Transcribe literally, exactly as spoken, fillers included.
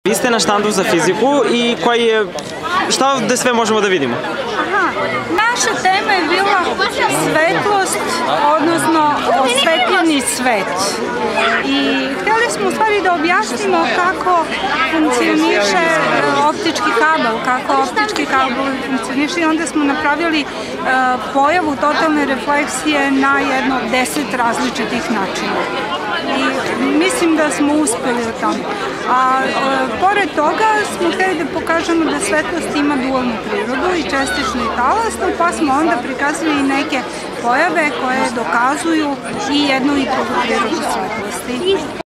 Vi ste na štandu za fiziku i koji je, šta ovde sve možemo da vidimo? Aha, naša tema je bila svetlost, odnosno osvetljeni svet. I htjeli smo u stvari da objasnimo kako funkcioniše optički kabel, kako optički kabel funkcioniše i onda smo napravili pojavu totalne refleksije na jedno deset različitih načina. I mislim da smo uspeli u tom. A pored toga smo htjeli da pokažemo da svetlost ima dualnu prirodu i čestičnu i talasnu, pa smo onda prikazali i neke pojave koje dokazuju i jednu i drugu prirodu svetlosti.